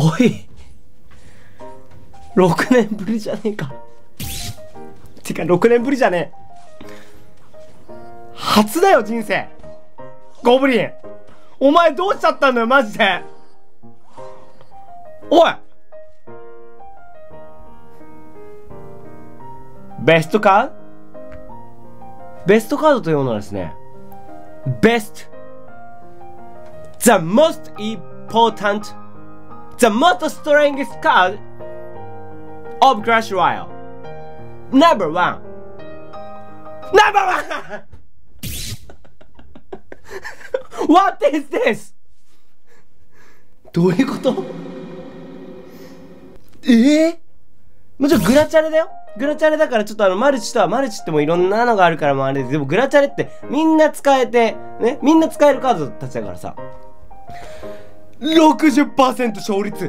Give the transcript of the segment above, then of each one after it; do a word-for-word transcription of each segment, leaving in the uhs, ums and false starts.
おいろくねんぶりじゃねえか。てかろくねんぶりじゃねえ。初だよ人生。ゴブリンお前どうしちゃったんだよマジで。おいベストカードベストカードというものはですね、Best The most important The most strongest card of Clash Royale Number one Number one What is this? どういうこと？ええー、もちろんグラチャレだよ。グラチャレだからちょっとあのマルチとはマルチってもいろんなのがあるからもあれです。でもグラチャレってみんな使えてね、みんな使えるカードたちだからさ ろくじゅっパーセント 勝率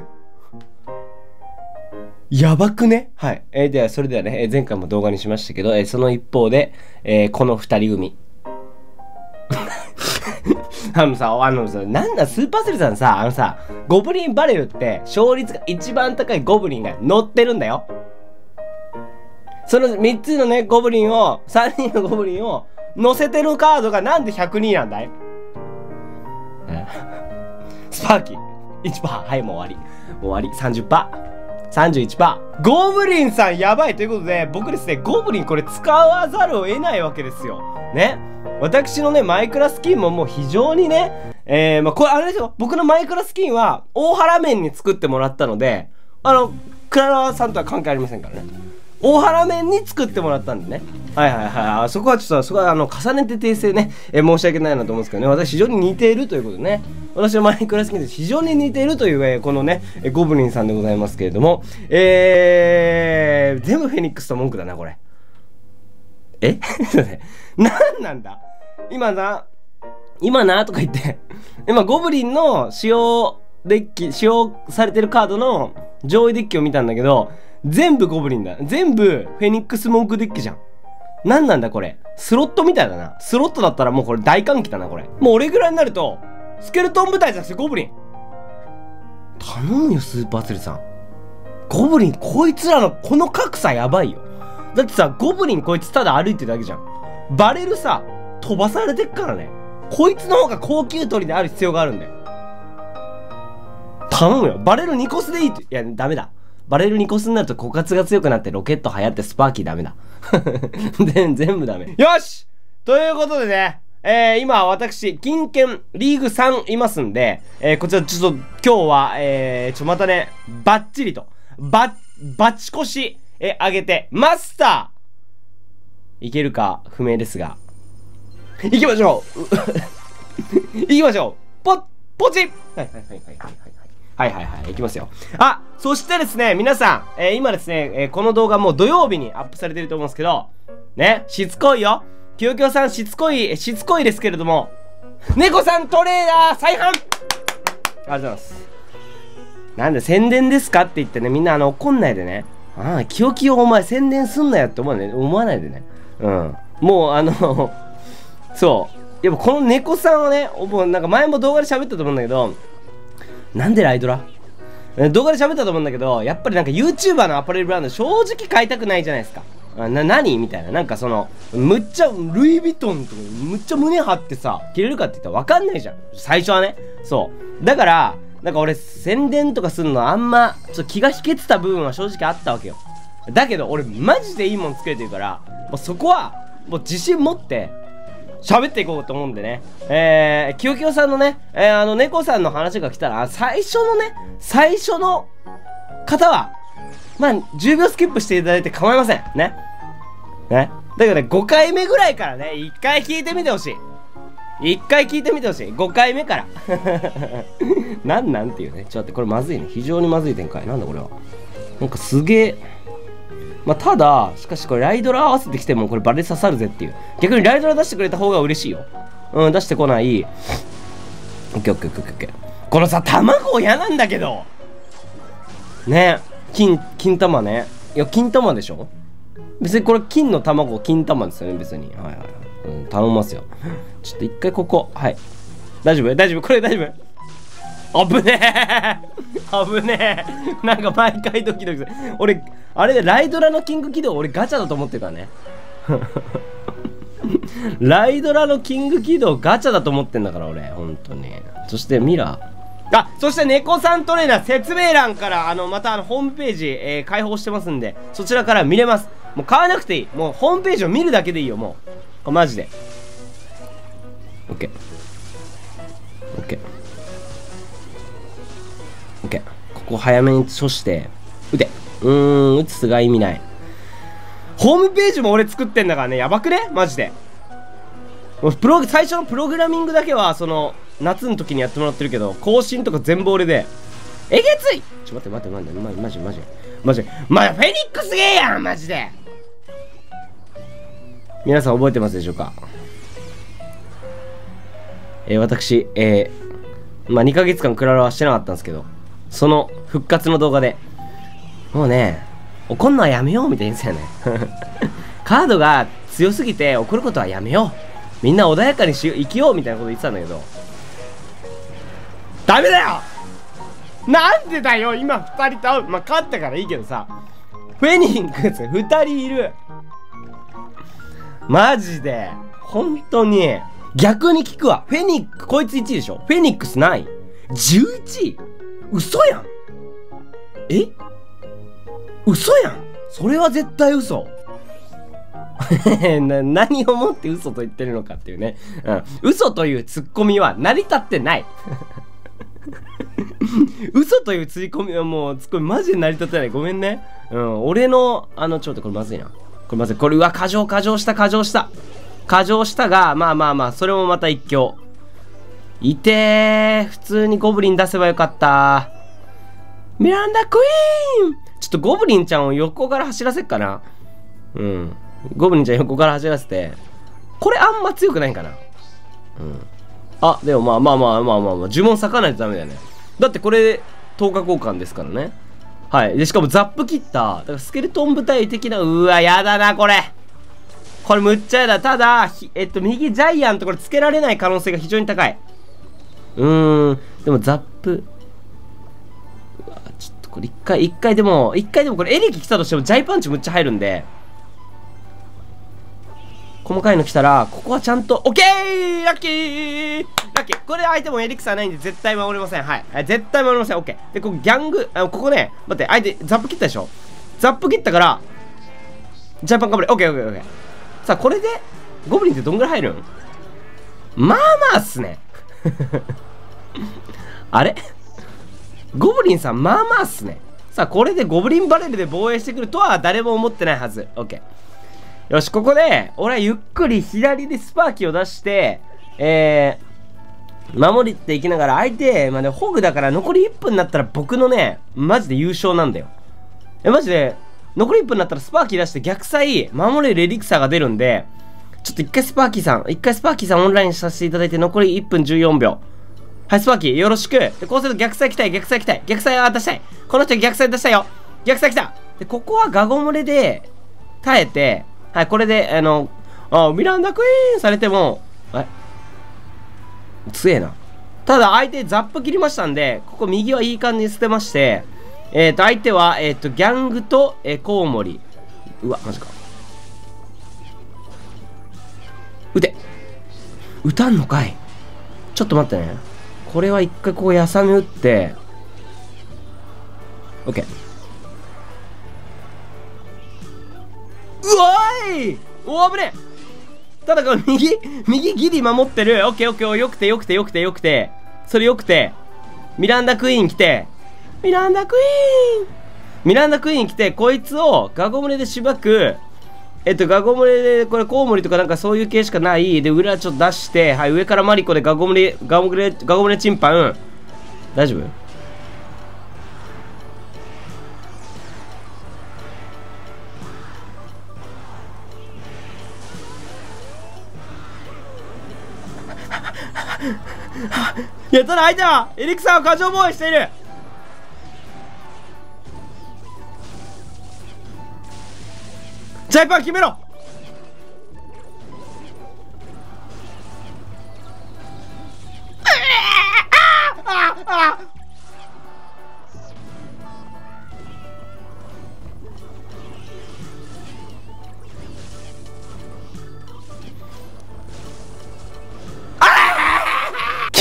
やばくね。はい、えー、ではそれではね、えー、前回も動画にしましたけど、えー、その一方で、えー、この二人組あのさ、あのさ、なんだ、スーパーセルさんさ、あのさ、ゴブリンバレルって勝率が一番高いゴブリンが乗ってるんだよ。そのみっつのね、ゴブリンを、さんにんのゴブリンを乗せてるカードがなんでひゃくになんだい？スパーキー、いちパーセント。はい、もう終わり。もう終わり。さんじゅっパーセント。さんじゅういちパーセント。ゴブリンさんやばいということで、僕ですね、ゴブリンこれ使わざるを得ないわけですよ。ね。私のね、マイクラスキンももう非常にね、えー、まあ、これあれですよ。僕のマイクラスキンは、大原面に作ってもらったので、あの、クララさんとは関係ありませんからね。大原面に作ってもらったんでね。はいはいはい。そこはちょっと、そこはあの、重ねて訂正ね、えー、申し訳ないなと思うんですけどね。私非常に似ているということでね。私のマイクラスキンで非常に似ているという、えー、このね、えー、ゴブリンさんでございますけれども、えー、全部フェニックスと文句だな、これ。えなんなんだ今な、今なとか言って、今ゴブリンの使用デッキ、使用されてるカードの上位デッキを見たんだけど、全部ゴブリンだ。全部フェニックス文句デッキじゃん。なんなんだこれ。スロットみたいだな。スロットだったらもうこれ大歓喜だな、これ。もう俺ぐらいになると、スケルトン部隊じゃなくてゴブリン。頼むよ、スーパーセルさん。ゴブリン、こいつらのこの格差やばいよ。だってさ、ゴブリンこいつただ歩いてるだけじゃん。バレルさ、飛ばされてっからね。こいつの方が高級鳥である必要があるんだよ。頼むよ。バレルにコスでいいって。いや、ダメだ。バレルにコスになると枯渇が強くなってロケット流行ってスパーキーダメだ。全部ダメ。よしということでね、えー、今私、金券リーグさんいますんで、えー、こちらちょっと今日は、えー、ちょ、またね、バッチリと、バッ、バチコシ、え、上げて、マスターいけるか不明ですが、行きましょう行きましょうポッ、ポチッはいはいはいはいはいはい。はいはいはい、いきますよ。あ、そしてですね、皆さん、えー、今ですね、えー、この動画もう土曜日にアップされてると思うんですけど、ね、しつこいよ。きよきよさんしつこい、しつこいですけれども、猫さんトレーダー再販ありがとうございます。なんで宣伝ですかって言ってね、みんなあの怒んないでね。ああ、きよきよお前宣伝すんなよって思わない、思わないでね。うん。もうあの、そう。やっぱこの猫さんはね、もうなんか前も動画で喋ったと思うんだけど、なんでライドラ動画で喋ったと思うんだけど、やっぱりなんか YouTuber のアパレルブランド正直買いたくないじゃないですか。な、何みたいな。なんかその、むっちゃ、ルイ・ヴィトンとか、むっちゃ胸張ってさ、着れるかって言ったらわかんないじゃん。最初はね。そう。だから、なんか俺、宣伝とかするのあんま、ちょっと気が引けてた部分は正直あったわけよ。だけど、俺、マジでいいもん作れてるから、もうそこは、もう自信持って、喋っていこうと思うんでね。えー、きよきよさんのね、えー、あの、猫さんの話が来たら、最初のね、最初の方は、まあ、じゅうびょうスキップしていただいて構いません。ね。ね。だけどね、ごかいめぐらいからね、いっかい聞いてみてほしい。いっかい聞いてみてほしい。ごかいめから。なんなんっていうね。ちょっと待って、これまずいね。非常にまずい展開。なんだこれは。なんかすげえ。まあ、ただ、しかしこれライドラ合わせてきてもこれバレ刺さるぜっていう。逆にライドラ出してくれた方が嬉しいよ。うん、出してこない。オッケーオッケーオッケーオッケー。このさ、卵嫌なんだけど。ね。金、金玉ね。いや、金玉でしょ？別にこれ金の卵、金玉ですよね、別に。はいはいはい。うん、頼みますよ。ちょっと一回ここ。はい。大丈夫大丈夫これ大丈夫危ねえ危ねえなんか毎回ドキドキする。俺、あれでライドラのキング起動俺ガチャだと思ってたね。ライドラのキング起動ガチャだと思ってんだから俺、ほんとに。そしてミラー。あ、そして猫さんトレーナー説明欄から、あの、またあの、ホームページ、えー、開放してますんで、そちらから見れます。もう買わなくていい。もうホームページを見るだけでいいよ、もう。マジで。オッケー。オッケー。オッケー。ここ早めに処して、撃て。うーん、撃つが意味ない。ホームページも俺作ってんだからね、やばくねマジで。もうプロ、最初のプログラミングだけは、その、夏の時にやってもらってるけど、更新とか全部俺で、えげついちょ、待って待って待って、マジマジマジマジマジフェニックスゲーやんマジで。皆さん覚えてますでしょうか。えー、私、えー、まあ、にかげつかんクラロワしてなかったんですけど、その復活の動画で、もうね、怒んのはやめようみたいに言うんですよね。カードが強すぎて怒ることはやめよう。みんな穏やかにし生きようみたいなこと言ってたんだけど、ダメだよなんでだよ今ふたりと会う。まあ、勝ったからいいけどさ、フェニックスふたりいる。マジで本当に逆に聞くわ。フェニックこいついちいでしょ。フェニックスない ?じゅういち 位嘘やん。え嘘やん。それは絶対嘘。な何をもって嘘と言ってるのかっていうね、うん、嘘というツッコミは成り立ってない。嘘というツッコミはもうツッコミマジで成り立ってない。ごめんね。うん、俺のあのちょっとこれまずいな。これまずい。これうわ過剰過剰した過剰した過剰したが、まあまあまあそれもまた一興。いてー。普通にゴブリン出せばよかった。ミランダクイーン。ちょっとゴブリンちゃんを横から走らせっかな。うん。ゴブリンちゃん横から走らせて。これあんま強くないかな。うん。あ、でもまあまあまあまあまあまあ、呪文咲かないとダメだよね。だってこれ、とおか交換ですからね。はい。で、しかもザップ切った。だからスケルトン部隊的な、うわ、やだな、これ。これむっちゃやだ。ただ、えっと、右ジャイアントこれつけられない可能性が非常に高い。うーん。でもザップ。うわ、ちょっとこれ一回、一回でも、一回でもこれエレキ来たとしてもジャイパンチむっちゃ入るんで。細かいの来たら、ここはちゃんと、オッケーラッキーラッキーこれ相手もエリクサーないんで絶対守れません。はい。はい、絶対守れません。オッケー。で、ここギャング、あここね、待って、相手、ザップ切ったでしょ。ザップ切ったから、ジャイパンかぶれ。オッケーオッケーオッケー。さあ、これで、ゴブリンってどんぐらい入るん？まあまあっすね。あれゴブリンさん、まあまあっすね。さあ、これでゴブリンバレルで防衛してくるとは誰も思ってないはず。オッケー。よし、ここで、俺はゆっくり左でスパーキを出して、えー、守っていきながら、相手、まあね、ホグだから残りいっぷんになったら僕のね、マジで優勝なんだよ。え、マジで、残りいっぷんになったらスパーキー出して逆サイ、守れるエリクサーが出るんで、ちょっと一回スパーキーさん、一回スパーキーさんオンラインさせていただいて、残りいっぷんじゅうよんびょう。はい、スパーキー、よろしく。で、こうすると逆サイ来たい、逆サイ来たい、逆サイは出したい。この人逆サイ出したいよ。逆サイ来た。で、ここはガゴムレで、耐えて、はい、これで、あの、あ、ミランダクイーンされても、え強えな。ただ、相手ザップ切りましたんで、ここ右はいい感じに捨てまして、えっと、相手は、えっと、ギャングと、えー、コウモリ。うわ、マジか。撃て。撃たんのかい。ちょっと待ってね。これは一回こう、やさみ撃って、オッケー。うわーいおー危ねえ。ただこの右、右ギリ守ってる。オッケーオッケーよくてよくてよくてよくて。それよくて。ミランダクイーン来て。ミランダクイーンミランダクイーン来て、こいつをガゴムレでしばく。えっと、ガゴムレで、これコウモリとかなんかそういう系しかない。で、裏ちょっと出して、はい、上からマリコでガゴムレ、ガゴムレ、ガゴムレチンパン。大丈夫？いや、ただ相手はエリクサーを過剰防衛している。ジャイパン決めろ。ああああ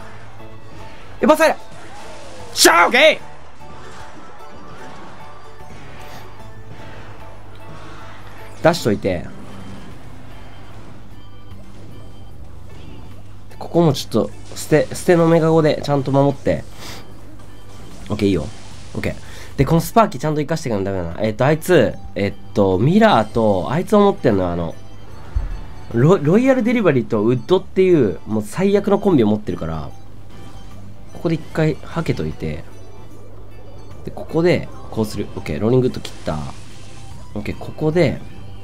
え、バサイラしゃーオッケー出しといて、ここもちょっと捨て捨てのメガゴでちゃんと守って。オッケーいいよ。オッケーでこのスパーキーちゃんと生かしていかないとダメだな。えっとあいつえっとミラーとあいつを持ってんのよ。あのロロイヤルデリバリーとウッドっていうもう最悪のコンビを持ってるから、ここで一回はけといて、でここでこうする。オッケーローリングウッド切った。オッケーここで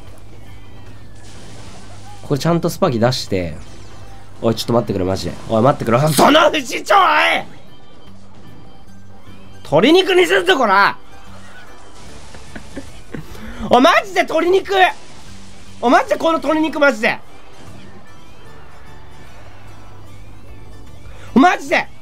これちゃんとスパーキー出して、おいちょっと待ってくれマジで。おい待ってくれ。その市長おい鶏肉にするぞこらおいマジで鶏肉おいマジでこの鶏肉マジでマジで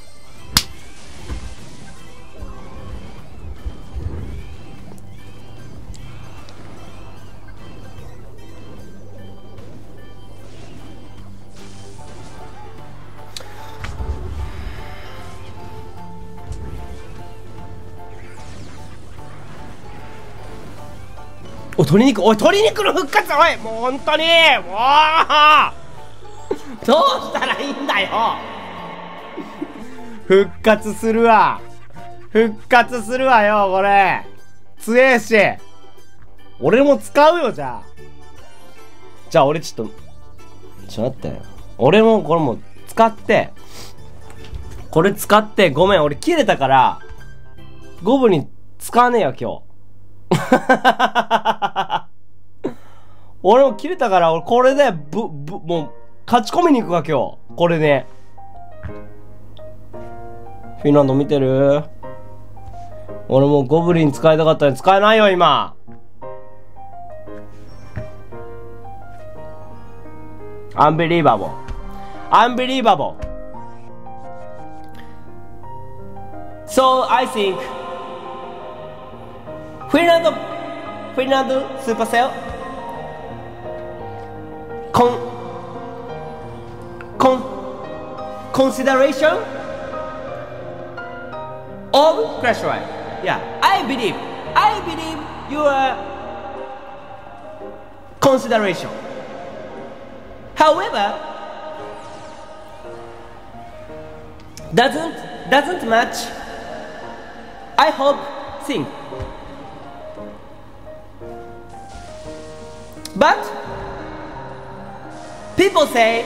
おい鶏肉、おい鶏肉の復活、おいもう本当にもうどうしたらいいんだよ復活するわ復活するわよこれ強えし俺も使うよ。じゃあじゃあ俺ちょっとちょっと待って、俺もこれも使ってこれ使ってごめん俺切れたからゴブに使わねえよ今日俺も切れたから俺これでぶぶもう勝ち込みに行くわ今日これね。フィンランド見てる？俺もうゴブリン使いたかったのに使えないよ今。 Unbelievable. Unbelievable. So I think Fernando Fernando Supercell con con consideration of Clash Royale. Yeah, I believe I believe your consideration. However, doesn't doesn't match. I hope thing. But people say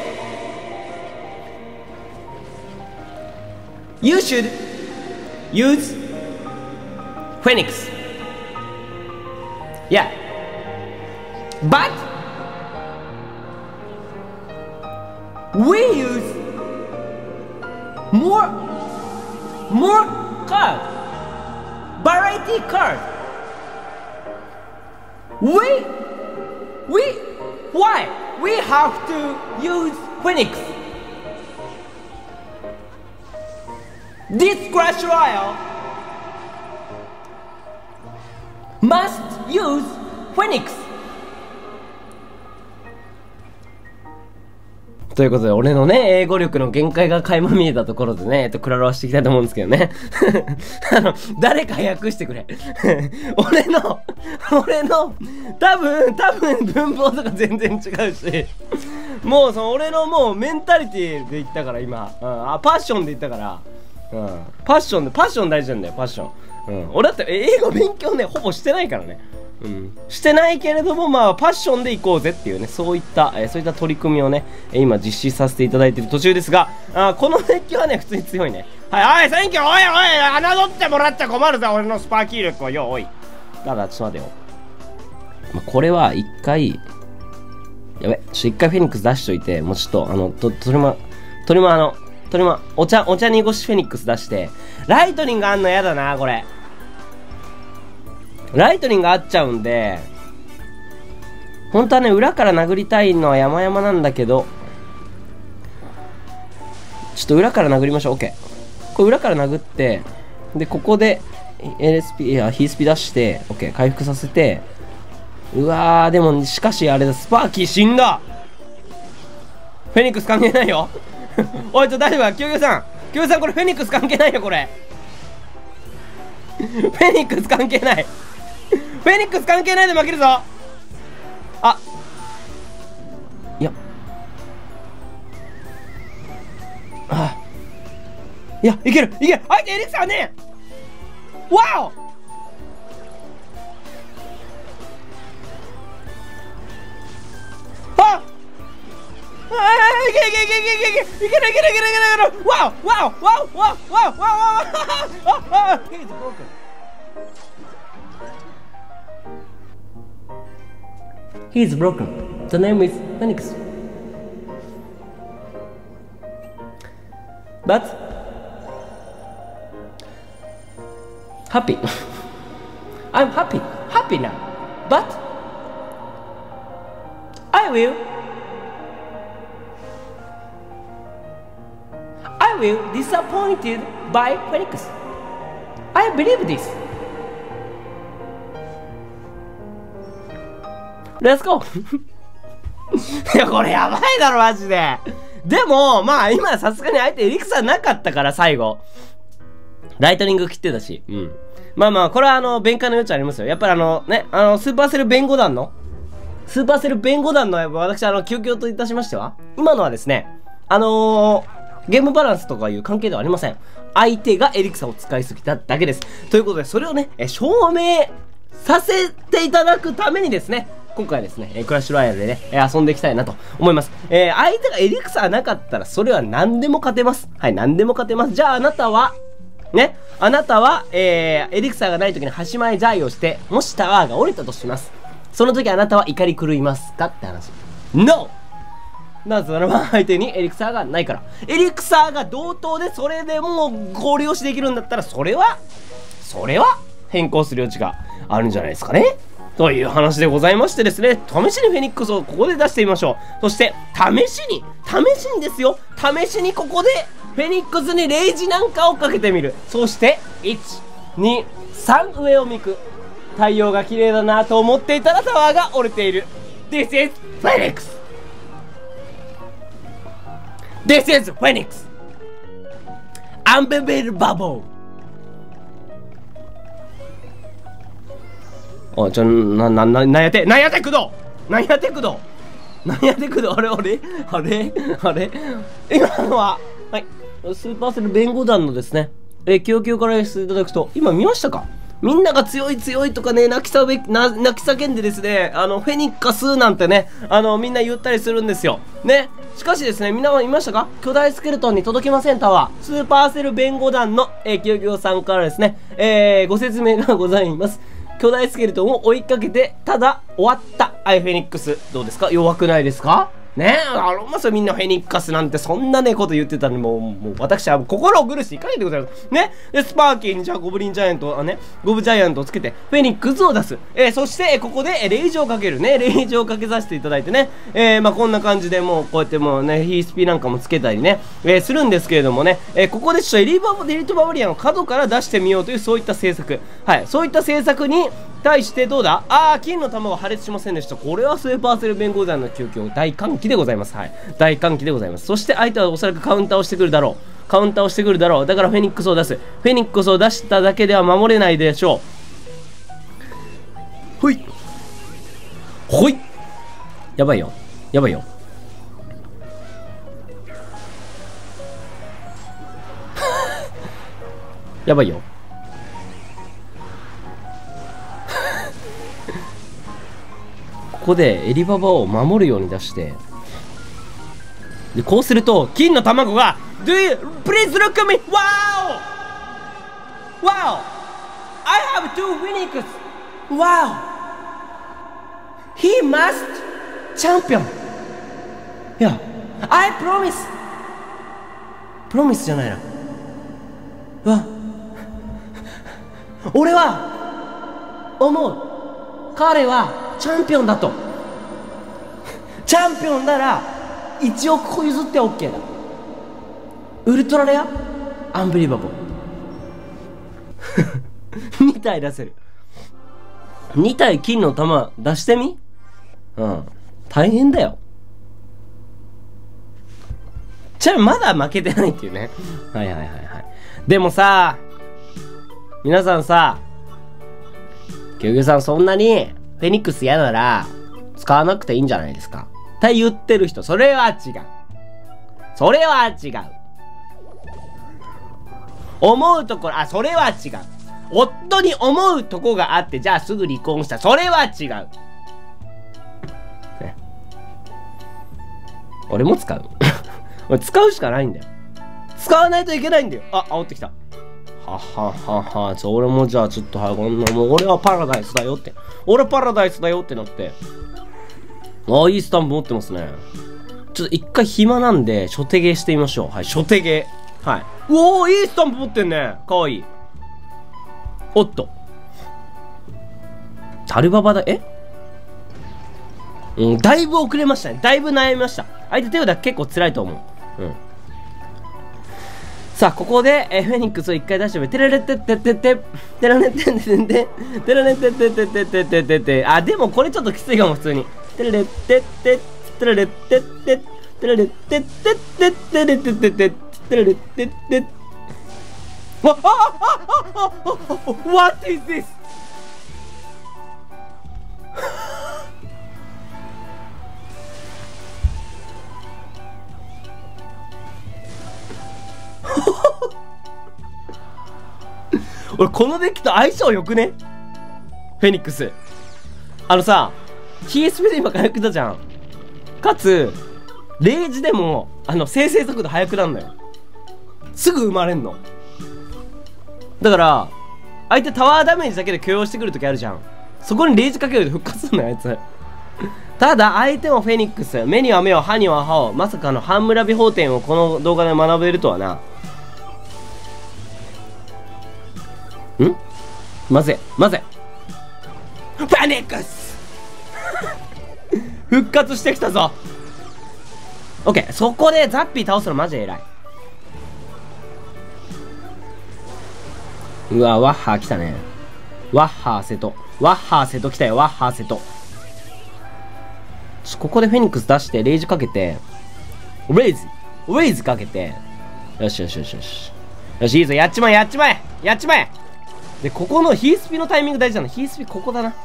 you should use Phoenix. Yeah. But we use more more card, variety card. We we why we have to use Phoenix? This Clash Royale must use Phoenix. ということで、俺のね、英語力の限界が垣間見えたところでね、えっと、クラロワしていきたいと思うんですけどね。あの、誰か訳してくれ。俺の、俺の、多分、多分、文法とか全然違うし、もう、その、俺のもう、メンタリティで言ったから、今。うん、あ、パッションで言ったから、うん、パッションで、パッション大事なんだよ、パッション。うん、俺だって英語勉強ね、ほぼしてないからね。うん、してないけれども、まあ、パッションでいこうぜっていうね、そういった、えー、そういった取り組みをね、今実施させていただいている途中ですが、あこの熱気はね、普通に強いね。はい、おい、サンキュー、おいおい、侮ってもらっちゃ困るぞ、俺のスパーキー力をよ、おい。だから、ちょっと待てよ。まあ、これは一回、やべ、ちょっと一回フェニックス出しといて、もうちょっと、あの、と、とりま、とりま、あの、とりま、お茶、お茶濁しフェニックス出して、ライトニングあんのやだな、これ。ライトニングあっちゃうんで、本当はね、裏から殴りたいのは山々なんだけど、ちょっと裏から殴りましょう。OK。これ裏から殴って、で、ここで エルエスピー、いや、ヒースピ出して、OK。回復させて、うわー、でも、しかしあれだ、スパーキー死んだフェニックス関係ないよおい、ちょ、大丈夫か救急さん救急さん、これフェニックス関係ないよ、これフェニックス関係ないフェニックス関係ないで負けるぞあいやあいやいけるいける相手エリクサーねわおああいけいけいけいけいけいけいけいけいけいけいけいけいけわおわおわおわおわおわおわおああ He's broken He's broken. The name is Phoenix. But happy. I'm happy. Happy now. But I will I will disappointed by Phoenix. I believe this. Let's go! いや、これやばいだろ、マジで。でも、まあ、今さすがに相手エリクサーなかったから、最後。ライトニング切ってたし。うん。まあまあ、これはあの、弁解の余地ありますよ。やっぱりあの、ね、あの、スーパーセル弁護団の、スーパーセル弁護団の、私、あの、究極といたしましては、今のはですね、あのー、ゲームバランスとかいう関係ではありません。相手がエリクサーを使いすぎただけです。ということで、それをね、え証明させていただくためにですね、今回はですね、クラッシュロイヤルでね、遊んでいきたいなと思います。えー、相手がエリクサーなかったら、それは何でも勝てます。はい、何でも勝てます。じゃああなたは、ね、あなたは、えー、エリクサーがない時に端前ジャイをして、もしタワーが降りたとします。その時あなたは怒り狂いますかって話。ノーなぜならば相手にエリクサーがないから。エリクサーが同等でそれでも合流しできるんだったら、それは、それは変更する余地があるんじゃないですかね。 という話でございましてですね、試しにフェニックスをここで出してみましょう。そして、試しに、試しにですよ、試しにここで、フェニックスにレイジなんかをかけてみる。そして、いち、に、さん上を向く。太陽が綺麗だなと思っていたらタワーが折れている。This is Phoenix! This is Phoenix! Unbelievable! あ、じゃ、な、な、な、なんやて、なんやてくどなんやてくどなんやてくどあれあれあれあれ今のは、はい。スーパーセル弁護団のですね、えー、供給からやらせていただくと、今見ましたか？みんなが強い強いとかね、泣き叫べ、な、泣き叫んでですね、あの、フェニックスなんてね、あの、みんな言ったりするんですよ。ね。しかしですね、みんなは見ましたか？巨大スケルトンに届きません、タワー。スーパーセル弁護団の、えー、供給さんからですね、えー、ご説明がございます。巨大スケルトンを追いかけて、ただ、終わった。アイフェニックス。どうですか？弱くないですか？ねえ、あの、まさみんなフェニックスなんてそんなね、こと言ってたのに、もう、もう、私は心を苦しいかげでございます。ね。で、スパーキーにじゃあゴブリンジャイアント、あね、ゴブジャイアントをつけて、フェニックスを出す。えー、そして、ここで、レイジをかけるね。レイジをかけさせていただいてね。えー、まあ、こんな感じでもう、こうやってもうね、ヒースピなんかもつけたりね、えー、するんですけれどもね、えー、ここでちょっとエリーバデリートバブリアンを角から出してみようという、そういった政策。はい。そういった政策に、対してどうだ？あー、金の玉は破裂しませんでした。これはスーパーセル弁護団の急遽大歓喜でございます。はい。大歓喜でございます。そして相手はおそらくカウンターをしてくるだろう。カウンターをしてくるだろう。だからフェニックスを出す。フェニックスを出しただけでは守れないでしょう。ほい。ほい。やばいよ。やばいよ。やばいよ。ここでエリババを守るように出してでこうすると金の卵が Do you please look at me! Wow! Wow! I have two Phoenix! Wow! He must champion! Yeah! I promise! Promise じゃないなうわ俺は思う彼はチャンピオンだとチャンピオンならいちおくこ譲って OK だウルトラレアアンビリバボーに体出せるに体金の玉出してみうん大変だよじゃあまだ負けてないっていうねはいはいはいはいでもさ皆さんさキュウギュウさんそんなにフェニックス嫌なら使わなくていいんじゃないですかって言ってる人それは違うそれは違う思うところあそれは違う夫に思うとこがあってじゃあすぐ離婚したそれは違う、ね、俺も使う俺使うしかないんだよ使わないといけないんだよあ煽ってきたははははそれもじゃあちょっとはこんなもう俺はパラダイスだよって俺パラダイスだよってなってああいいスタンプ持ってますねちょっと一回暇なんで初手芸してみましょうはい初手芸はいうおーいいスタンプ持ってんねかわいいおっとタルババだえうんだいぶ遅れましたねだいぶ悩みました相手手札結構辛いと思ううんさあ、ここで、えー、フェニックスを一回出してみて、テレレテテテテ、テレレテテテテ、テレレテテテテテテテテ、あ、でもこれちょっときついかも、普通に。テレレテテ、テレレテテ、テレレテテテ、テレテテテ、テレレテテ、わ、あ、あ、あ、あ、あ、What is this? 俺このデッキと相性よくねフェニックスあのさ ティーエスピー で今回復だじゃんかつレイジでもあの生成速度速くなるのよすぐ生まれんのだから相手タワーダメージだけで許容してくるときあるじゃんそこにレイジかけると復活すんのよあいつただ相手もフェニックス目には目を歯には歯をまさかの半村美法典をこの動画で学べるとはなん混ぜ混ぜフェニックス復活してきたぞ。オッケー、そこでザッピー倒すのマジで偉い。うわ、ワッハー来たね。ワッハー瀬戸。ワッハー瀬戸来たよ、ワッハー瀬戸。ここでフェニックス出して、レイジかけて、レイズレイズかけて、よしよしよしよし。よし、いいぞ、やっちまえ、やっちまえやっちまえ。で、ここのヒースピのタイミング大事なの。ヒースピここだな。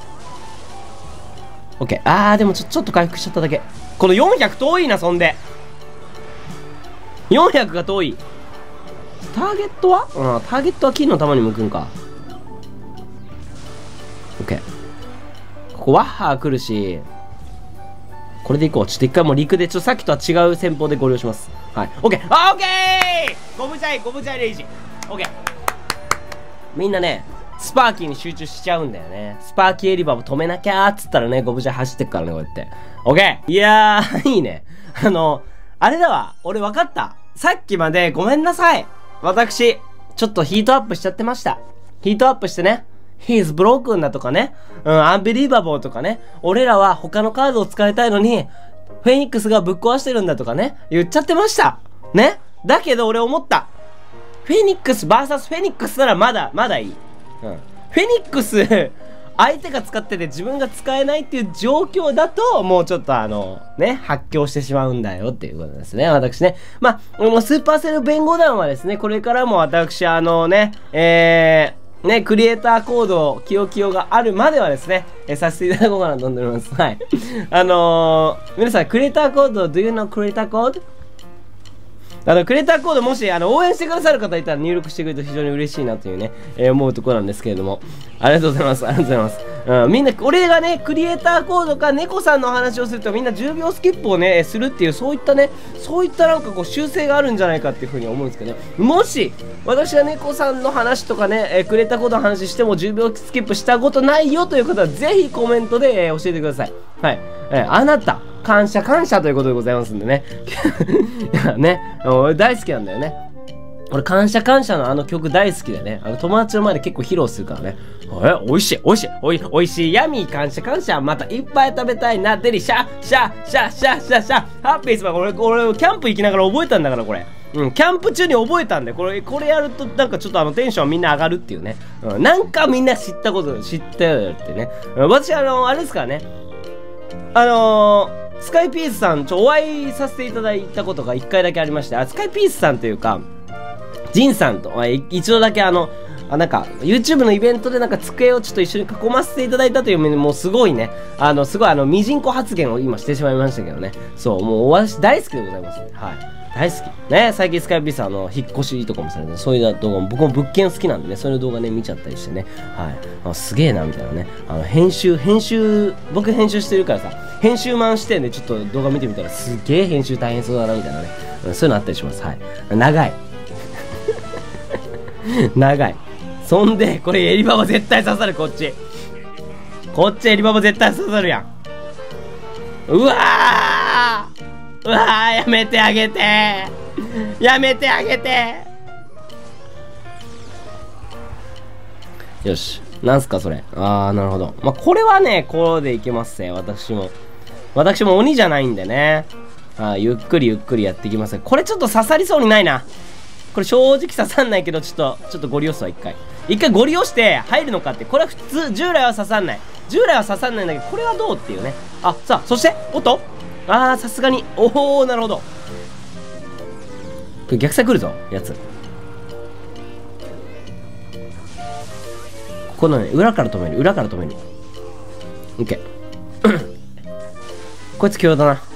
オッケー。あー、でもちょ、ちょっと回復しちゃっただけ。このよんひゃく遠いな、そんで。よんひゃくが遠い。ターゲットはうん、ターゲットは金の玉に向くんか。オッケー。ここワッハー来るし、これでいこう。ちょっと一回もう陸で、ちょっとさっきとは違う戦法でご利用します。はい。オッケー。あ、オッケーゴブジャイ、ゴブジャイレイジ。オッケー。みんなね、スパーキーに集中しちゃうんだよね。スパーキーエリバーも止めなきゃーっつったらね、ゴブジャイ走ってくからね、こうやって。オッケー。いやー、いいね。あの、あれだわ。俺分かった。さっきまでごめんなさい。私、ちょっとヒートアップしちゃってました。ヒートアップしてね。He's broken だとかね。うん、unbelievable とかね。俺らは他のカードを使いたいのに、フェニックスがぶっ壊してるんだとかね。言っちゃってました。ね。だけど俺思った。フェニックス ブイエス フェニックスならまだ、まだいい。うん。フェニックス、相手が使ってて自分が使えないっていう状況だと、もうちょっとあの、ね、発狂してしまうんだよっていうことですね。私ね。まあ、もうスーパーセル弁護団はですね、これからも私、あのね、えー、ね、クリエイターコード、キヨキヨがあるまではですね、えー、させていただこうかなと思っております。はい。あのー、皆さん、クリエイターコード、Do you know クリエイターコード？あの、クリエイターコードもし、あの、応援してくださる方いたら入力してくれると非常に嬉しいなというね、えー、思うところなんですけれども。ありがとうございます。ありがとうございます。うん、みんな、俺がね、クリエイターコードか猫さんの話をするとみんなじゅうびょうスキップをね、するっていう、そういったね、そういったなんかこう、習性があるんじゃないかっていうふうに思うんですけどね。もし、私が猫さんの話とかね、えー、クリエイターコードの話してもじゅうびょうスキップしたことないよという方は、ぜひコメントで、えー、教えてください。はい。えー、あなた、感謝感謝ということでございますんでね。いやね、俺大好きなんだよね。俺感謝感謝のあの曲大好きでね、あの友達の前で結構披露するからね。え、おいしい、おいしい、おい、おいしい、ヤミー感謝感謝、またいっぱい食べたいな、デリシャ、シャ、シャ、シャ、シャ、シャ、ハッピースパー、俺、俺、キャンプ行きながら覚えたんだから、これ。うん、キャンプ中に覚えたんで、これ、これやるとなんかちょっとあのテンションみんな上がるっていうね。うん、なんかみんな知ったこと、知ったよってね。うん、私あの、あれですからね。あのー、スカイピースさん、ちょ、お会いさせていただいたことが一回だけありまして、あ、スカイピースさんというか、ジンさんと、一度だけあの、あ、なんか、YouTube のイベントでなんか机をちょっと一緒に囲ませていただいたという面でもうすごいね、あの、すごいあの、ミジンコ発言を今してしまいましたけどね。そう、もう私大好きでございます。はい。大好き。ね、最近スカイピースさんの引っ越しとかもされて、そういう動画も、僕も物件好きなんでね、そういう動画ね、見ちゃったりしてね。はい。あ、すげえな、みたいなね。あの、編集、編集、僕編集してるからさ、編集マン視点でちょっと動画見てみたら、すげえ編集大変そうだな、みたいなね。うん、そういうのあったりします。はい。長い。長い。そんで、これエリババ絶対刺さる、こっち。こっちエリババ絶対刺さるやん。うわーうわーやめてあげてやめてあげてよし。なんすか、それ。あー、なるほど。まあ、これはね、こうでいけますね、私も。私も鬼じゃないんでね。あー、ゆっくりゆっくりやっていきます。これちょっと刺さりそうにないな。これ正直刺さんないけど、ちょっと、ちょっとゴリ押すわ、一回。一回ゴリ押して入るのかって、これは普通、従来は刺さんない。従来は刺さんないんだけど、これはどうっていうね。あ、さあ、そして、おっとあー、さすがに。おー、なるほど。これ逆サイ来るぞ、やつ。ここのね、裏から止める、裏から止める。オッケー。こいつ強だな。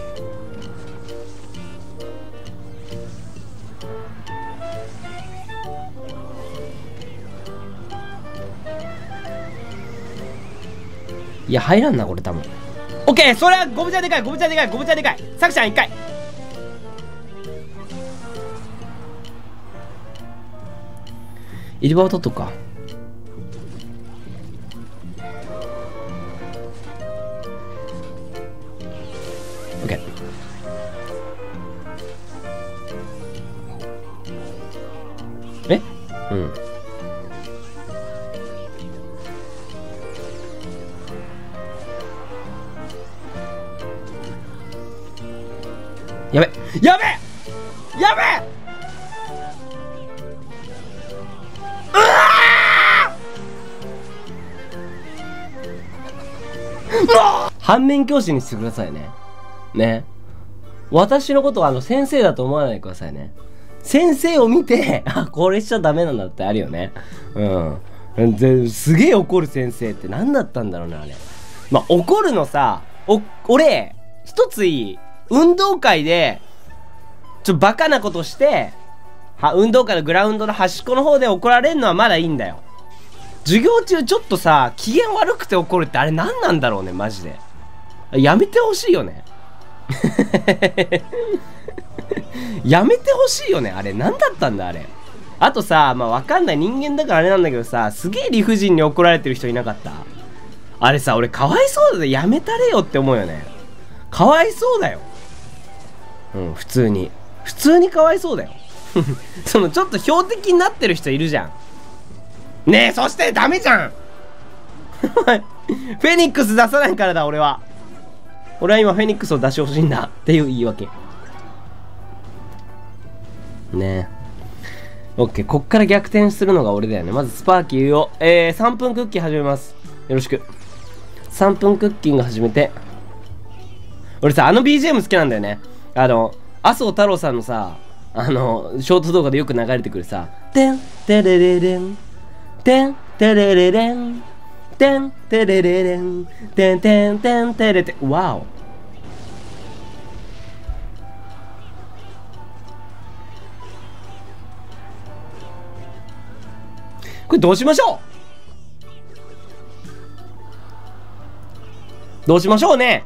いや、入らんな、これ多分。オッケー、それはゴブチャでかい、ゴブチャでかい、ゴブチャでかい。サクちゃん一回。入り場を取っとくか。オッケー。えうん。 やべやべやべうわー反面教師にしてくださいね。ね。私のことはあの先生だと思わないでくださいね。先生を見て、あ、これしちゃダメなんだってあるよね。うん。で、すげえ怒る先生って何だったんだろうね、あれ。まあ、怒るのさ、お、俺、一ついい。運動会で、ちょ、バカなことして、は、運動会のグラウンドの端っこの方で怒られるのはまだいいんだよ。授業中ちょっとさ、機嫌悪くて怒るってあれ何なんだろうね、マジで。やめてほしいよね。やめてほしいよね、あれ。何だったんだ、あれ。あとさ、まあわかんない人間だからあれなんだけどさ、すげえ理不尽に怒られてる人いなかった？あれさ、俺かわいそうだでやめたれよって思うよね。かわいそうだよ。うん、普通に。普通にかわいそうだよ。そのちょっと標的になってる人いるじゃん。ねえ、そしてダメじゃん。フェニックス出さないからだ、俺は。俺は今フェニックスを出してほしいんだっていう言い訳。ねえ。オッケー、こっから逆転するのが俺だよね。まずスパーキーを、えー、さんぷんクッキー始めます。よろしく。さんぷんクッキング始めて。俺さ、あの ビージーエム 好きなんだよね。あの、麻生太郎さんのさ、あの、ショート動画でよく流れてくるさ、てん、てれれれん、てん、てれれれん、てん、てれれれん、てんてんてんてれて、わお。これどうしましょうどうしましょうね。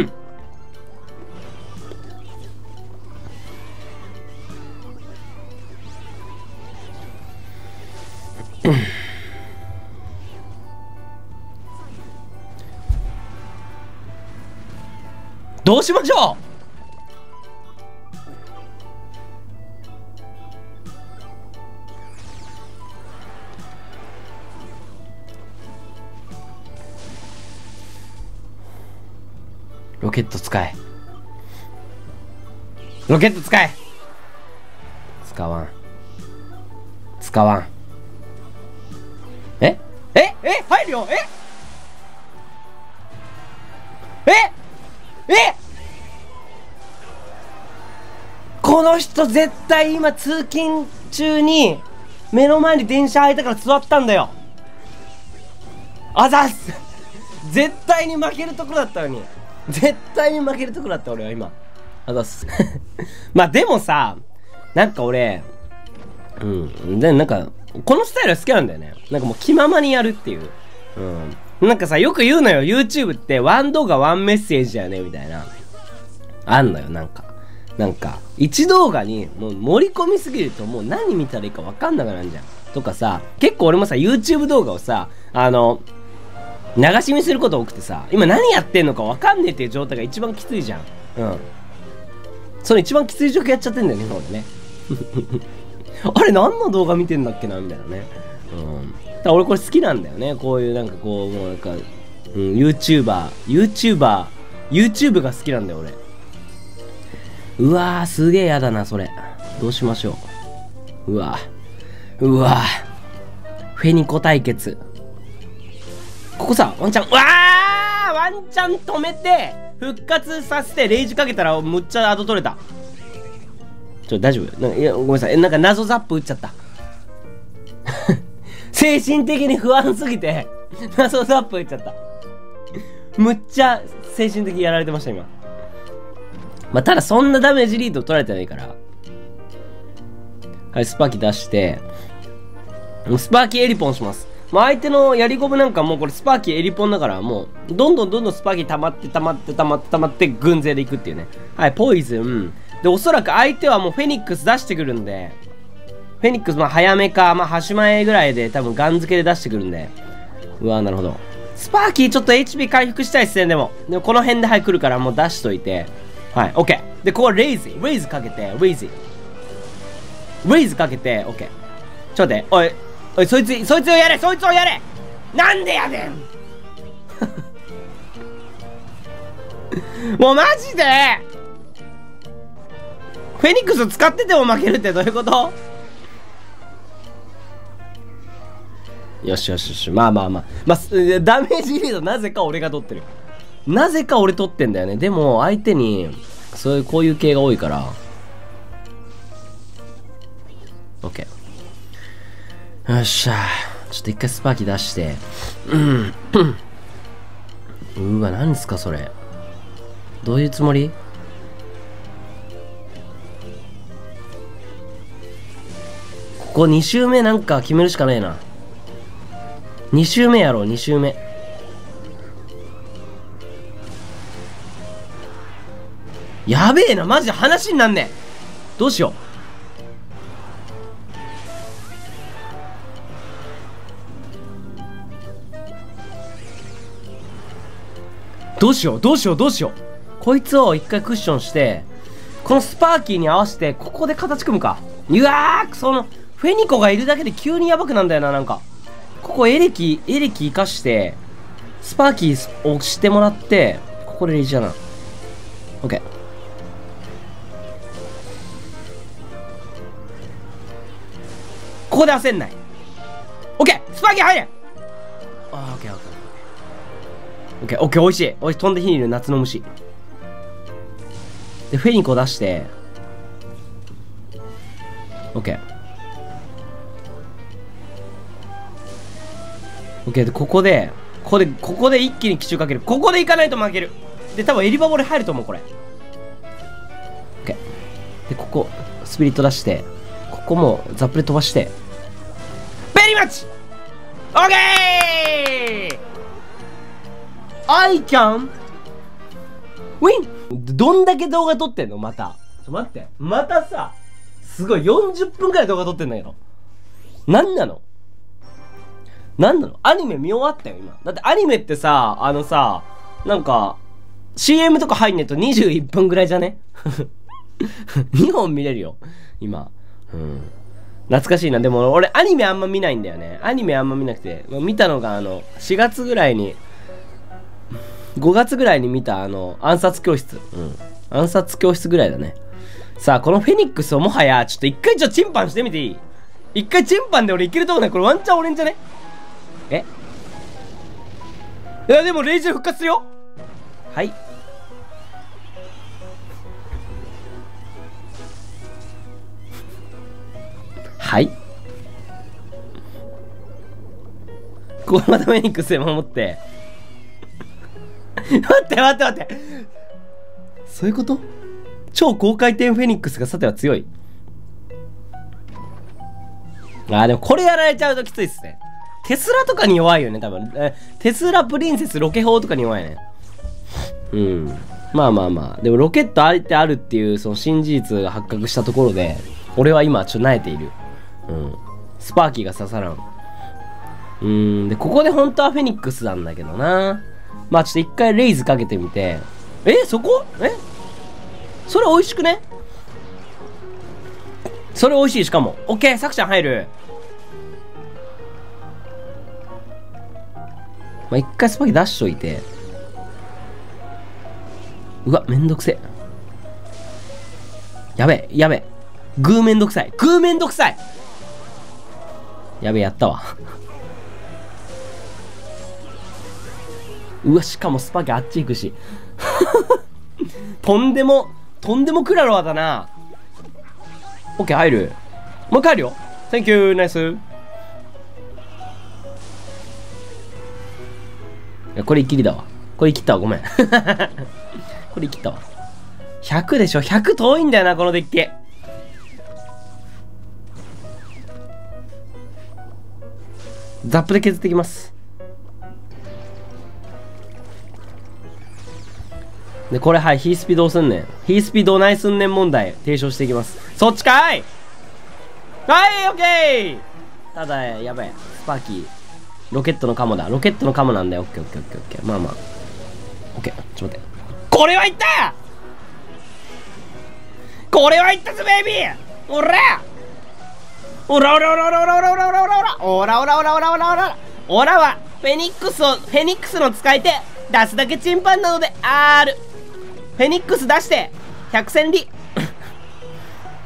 どうしましょう。ロケット使え。ロケット使え。使わん。使わん。えええ入るよ。えええこの人絶対今通勤中に目の前に電車空いたから座ったんだよ。あざっす。絶対に負けるところだったのに。絶対に負けるところだった俺は今。あざっす。まあでもさ、なんか俺、うん。で、なんか、このスタイルは好きなんだよね。なんかもう気ままにやるっていう。うん。なんかさ、よく言うのよ。YouTube ってワン動画ワンメッセージだよね、みたいな。あんのよ、なんか。なんか、一動画にもう盛り込みすぎるともう何見たらいいか分かんなくなるじゃん。とかさ、結構俺もさ、YouTube 動画をさ、あの、流し見すること多くてさ、今何やってんのか分かんねえっていう状態が一番きついじゃん。うん。その一番きつい状況やっちゃってんだよね、今俺ね。あれ何の動画見てんだっけなみたいなね。うん。だから俺これ好きなんだよね。こういうなんかこう、もうなんか、うん、YouTuber、YouTuber、YouTube が好きなんだよ俺。うわー、すげえやだな、それ。どうしましょう。うわー。うわー。フェニコ対決。ここさ、ワンチャン、うわーワンチャン止めて、復活させて、レイジかけたら、むっちゃ後取れた。ちょ、大丈夫？なんかいや、ごめんなさい。なんか謎ザップ打っちゃった。精神的に不安すぎて、謎ザップ打っちゃった。むっちゃ精神的にやられてました、今。まあ、ただそんなダメージリード取られてないから。はい、スパーキー出して、もうスパーキーエリポンします。もう相手のやりゴムなんかもうこれスパーキーエリポンだから、もう、どんどんどんどんスパーキー溜まって溜まって溜まって溜まって軍勢でいくっていうね。はい、ポイズン。で、おそらく相手はもうフェニックス出してくるんで、フェニックスまあ早めか、まあ端前ぐらいで多分ガン付けで出してくるんで。うわー、なるほど。スパーキーちょっと エイチピー 回復したいっすね、でも。でもこの辺で早く来るからもう出しといて。はい、オッケー。で、ここレイズ、レイズかけて、レイズ。レイズかけて、オッケー。ちょっと待って、おい、おい、そいつ、そいつをやれ、そいつをやれなんでやねんもうマジでフェニックス使ってても負けるってどういうこと？よしよしよし。まあまあまあ。まあ、ダメージリードなぜか俺が取ってる。なぜか俺取ってんだよね。でも、相手に、そういう、こういう系が多いから。オッケー。よっしゃ。ちょっと一回スパーキー出して。うん。うわ、何ですか、それ。どういうつもり？ここに周目なんか決めるしかないな。に周目やろう、に周目。やべえな、マジで話になんねえ。どうしよう。どうしよう、どうしよう、どうしよう。こいつを一回クッションして、このスパーキーに合わせて、ここで形組むか。うわー、その、フェニコがいるだけで急にやばくなんだよな、なんか。ここエレキ、エレキ生かして、スパーキーをしてもらって、ここでレジだな。オッケー。ここで焦んない。オッケー、スパーキー入れ。あー、オッケー、オッケー。オッケー、オッケー、おいしい。おいしい、飛んで火にいる夏の虫。で、フェニコ出して、オッケー。オッケー、で、ここで、ここで、ここで一気に奇襲かける。ここで行かないと負ける。で、多分エリバボレ入ると思う、これ。オッケー。で、ここ、スピリット出して、ここもザップで飛ばして、ベリーマッチオッケーI can win! どんだけ動画撮ってんのまた。ちょ、待って。またさ、すごいよんじゅっぷんくらい動画撮ってんだけど。なんなのなんなのアニメ見終わったよ、今。だってアニメってさ、あのさ、なんか、シーエム とか入んねえとにじゅういっぷんぐらいじゃねにほん見れるよ、今。うん。懐かしいな。でも俺アニメあんま見ないんだよね。アニメあんま見なくて。見たのがあの、しがつぐらいに、ごがつぐらいに見たあの、暗殺教室。うん。暗殺教室ぐらいだね。さあ、このフェニックスをもはや、ちょっと一回ちょっとチンパンしてみていい？一回チンパンで俺いけるとこない。これワンチャン俺んじゃね？え？いや、でもレイジ復活するよ。はい。はい。ここまたフェニックスで守って。待って待って待って。そういうこと？超高回転フェニックスがさては強い。あー、でもこれやられちゃうときついっすね。テスラとかに弱いよね、多分。え、テスラプリンセスロケ砲とかに弱いね。うん。まあまあまあ。でもロケットありってあるっていうその新事実が発覚したところで、俺は今ちょっと萎えている。うん。スパーキーが刺さらん。うーん。で、ここで本当はフェニックスなんだけどな。まあちょっと一回レイズかけてみて。え、そこ？え？それ美味しくね？それ美味しい。しかも。オッケー、サクちゃん入る。まあ、一回スパゲ出しといて。うわ、めんどくせえ。やべえ、やべえ。グーめんどくさい。グーめんどくさい。やべえ、やったわ。うわ、しかもスパゲあっち行くし。とんでも、とんでもクラロワだな。オッケー、入る。もう帰るよ。Thank you, ナイス。いや、これ生きりだわ。これ生きったわ、ごめん。これ生きったわ。ひゃくでしょ？ ひゃく 遠いんだよな、このデッキ。ザップで削っていきます。で、これ、はい、ヒースピどうすんねん。ヒースピどうないすんねん問題、提唱していきます。そっちかい！はい、オッケー！ただ、やばい。スパーキー。ロケットのカモだ。ロケットのカモなんだよ。オッケーオッケーオッケーオッケー。まあまあ。オッケー。ちょっと待って。これはいったこれはいったぞ、ベイビーおらおらおらおらおらおらおらおらおらおらおらおらおらおらおらおらおらおらは、フェニックスを、フェニックスの使い手、出すだけチンパンなので、ある。フェニックス出して、百戦利。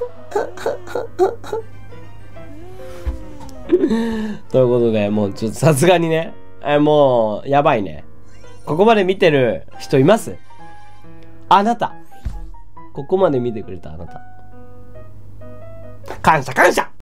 ということで、もうちょっとさすがにね、え、もう、やばいね。ここまで見てる人います？あなた。ここまで見てくれたあなた。感謝感謝